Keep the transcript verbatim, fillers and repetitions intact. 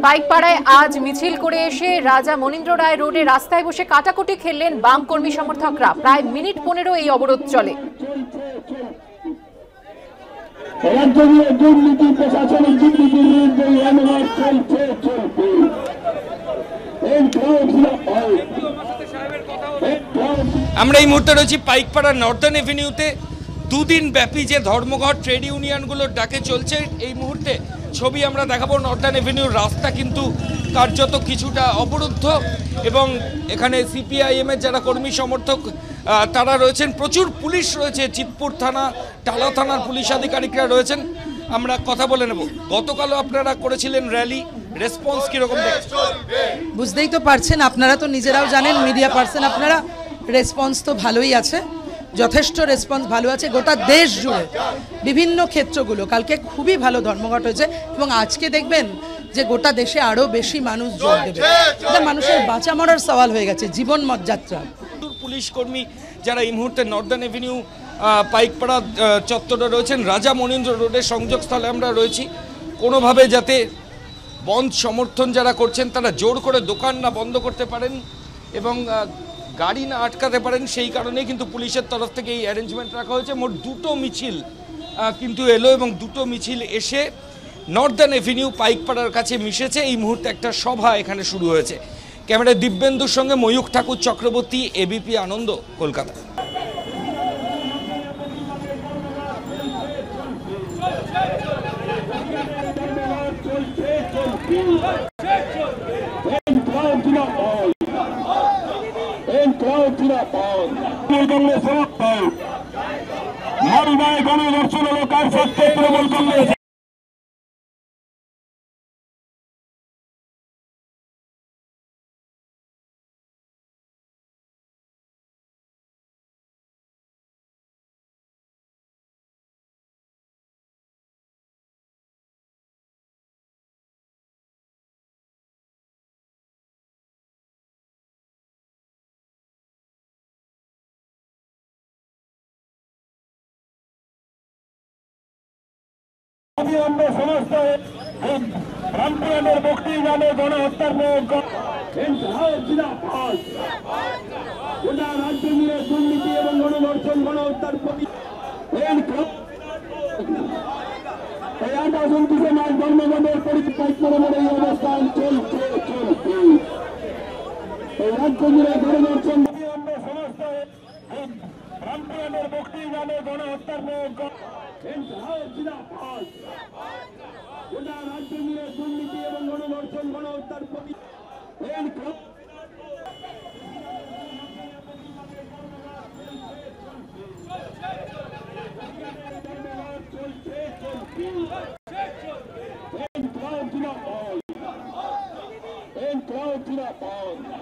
পাইকপাড়ায় আজ মিছিল করে এসে রাজা মনীন্দ্র রায় রোডে রাস্তায় বসে কাটাকুটি খেললেন বাম কর্মী সমর্থকরা। প্রায় মিনিট পনেরো এই অবরোধ চলে। আমরা এই মুহূর্তে রয়েছি পাইকপাড়া নর্দার্ন এভিনিউতে। দুদিন ব্যাপী যে ধর্মঘট ট্রেড ইউনিয়নগুলোর ডাকে চলছে, এই মুহূর্তে ছবি আমরা দেখাবো। নর্দার্ন এভিনিউর রাস্তা কিন্তু কার্যত কিছুটা অবরুদ্ধ এবং এখানে সিপিআইএম এর যারা কর্মী সমর্থক তারা রয়েছেন, প্রচুর পুলিশ রয়েছে, চিতপুর থানা, টালা থানার পুলিশ আধিকারিকরা রয়েছেন। আমরা কথা বলে নেব। গতকালও আপনারা করেছিলেন র্যালি, রেসপন্স কিরকম দেখছেন? বুঝতেই তো পারছেন, আপনারা তো নিজেরাও জানেন, মিডিয়া পার্সন আপনারা, রেসপন্স তো ভালোই আছে, যথেষ্ট রেসপন্স ভালো আছে গোটা দেশ জুড়ে বিভিন্ন ক্ষেত্রগুলো। কালকে খুবই ভালো ধর্মঘট হয়েছে এবং আজকে দেখবেন যে গোটা দেশে আরও বেশি মানুষ যোগ দেবে। এটা মানুষের বাঁচা মরার সওয়াল হয়ে গেছে, জীবন যাত্রা। পুলিশ কর্মী যারা এই মুহূর্তে নর্দার্ন এভিনিউ পাইকপাড়া চত্বরে রয়েছেন, রাজা মনীন্দ্র রোডের সংযোগস্থলে আমরা রয়েছি, কোনোভাবে যাতে বন্ধ সমর্থন যারা করছেন তারা জোর করে দোকান না বন্ধ করতে পারেন এবং গাড়ি না আটকাতে পারেন, সেই কারণেই কিন্তু পুলিশের তরফ থেকে এই অ্যারেঞ্জমেন্ট রাখা হয়েছে। মোট দুটো মিছিল কিন্তু এলো এবং দুটো মিছিল এসে নর্দার্ন এভিনিউ পাইকপাড়ার কাছে মিশেছে। এই মুহূর্তে একটা সভা এখানে শুরু হয়েছে। ক্যামেরায় দিব্যেন্দুর সঙ্গে ময়ূখ ঠাকুর চক্রবর্তী, এবিপি আনন্দ, কলকাতা। গণদর্শন লোকাল সত্য প্রবল কংগ্রেস অবিলম্বে সমস্ত রামপুরানের মুক্তি নামে গণহত্যার গোটা রাজ্য জুড়ে দুর্নীতি এবং গণধর্ষণ গণহত্যার প্রতি আঠাশ উনত্রিশে মাস ধর্মঘটের পরিপ্রেক্ষিতে এই অবস্থান চলছে চলছে এই রাজ্য জুড়ে গণধর্ষণ অবিলম্বে সমস্ত রামপুরানের মুক্তি নামে গণহত্যার গোটা রাজ্য জুড়ে দুর্নীতি এবং গণধর্ষণ গণহত্যার প্রতি চলছে চলছে